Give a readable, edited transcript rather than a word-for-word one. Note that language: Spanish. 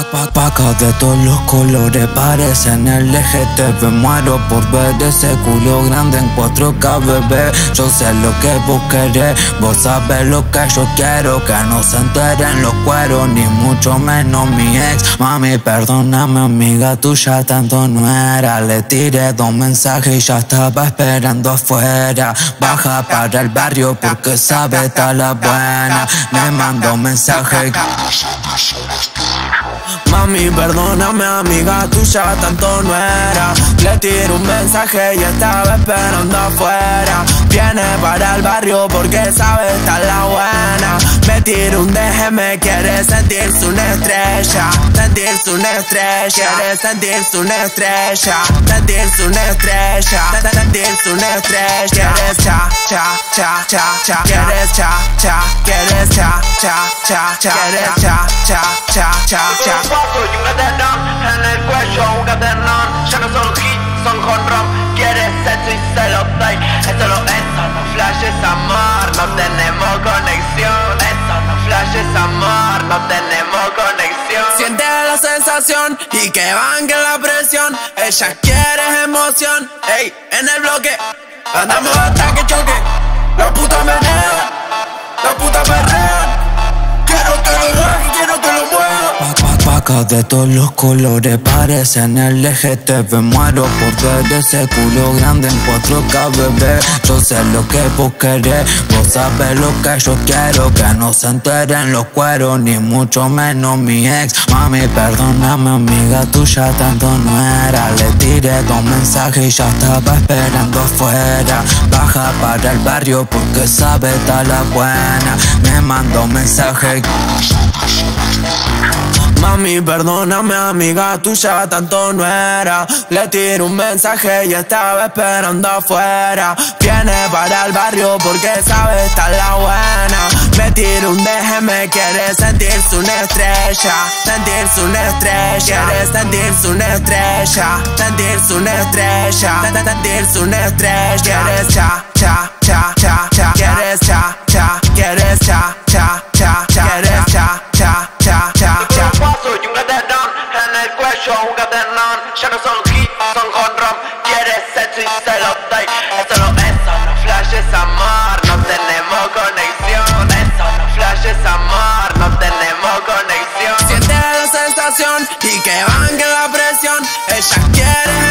Pacas de todos los colores parecen LGTB. Muero por ver ese culo grande en 4K, bebé. Yo sé lo que vos querés, vos sabés lo que yo quiero. Que no se enteren los cueros, ni mucho menos mi ex. Mami, perdóname, amiga tuya tanto no era. Le tiré 2 mensajes y ya estaba esperando afuera. Baja para el barrio porque sabe está la buena. Me mandó un mensaje. Mami, perdóname, amiga tuya tanto no era. Le tiré un mensaje y estaba esperando afuera. Viene para el barrio porque sabe estar la buena. Me tiro un DM, quiere sentirse una estrella. Sentirse una estrella. Quiere sentirse una estrella. Sentirse una estrella. Sentirse una estrella. Quieres cha, cha, cha, cha, cha. Quieres cha, cha. Quieres cha, cha, cha, cha. Quieres cha, cha, cha, cha, cha. Y un cadenón en el cuello, un cadenón. Ya no son hits, son jonrón. Quieres sexo y se lo doy. Esto lo es, no flashes amor. No tenemos conexión. Esto no flashes amor. No tenemos conexión. Siente la sensación y que banque la presión. Ella quiere emoción. Ey, en el bloque andamos hasta que choque. La puta menea, la puta perrea. Quiero que lo baje, quiero que lo mueva. Pacas de todos los colores parecen LGTB. Muero por ver ese culo grande en 4K, bebé. Yo sé lo que vos querés, vos sabés lo que yo quiero. Que no se enteren los cueros, ni mucho menos mi ex. Mami, perdóname, amiga tuya tanto no era. Le tiré 2 mensajes y ya estaba esperando afuera. Baja para el barrio porque sabe estar la buena. Me mandó un mensaje. Mami, perdóname, amiga tuya tanto no era. Le tiré un mensaje y estaba esperando afuera. Viene para el barrio porque sabe estar la buena. Me tiro un DM, quiere sentirse una estrella. Sentirse una estrella. Quiere sentirse una estrella. Sentirse una estrella. Sentirse una estrella. Quieres cha, cha, cha, cha, cha. Quieres cha, cha. Quieres cha, cha, cha, cha. Quieres cha, cha, cha, cha, cha. Y un cadenón en el cuello, un cadenón. Ya no son hits, son jonrón. Quieres sexo y se lo doy. Esto no es, no flashes amor. No tenemos conexión. Esto no flashes amor. No tenemos conexión. Siente la sensación y que banque la presión. Ella quiere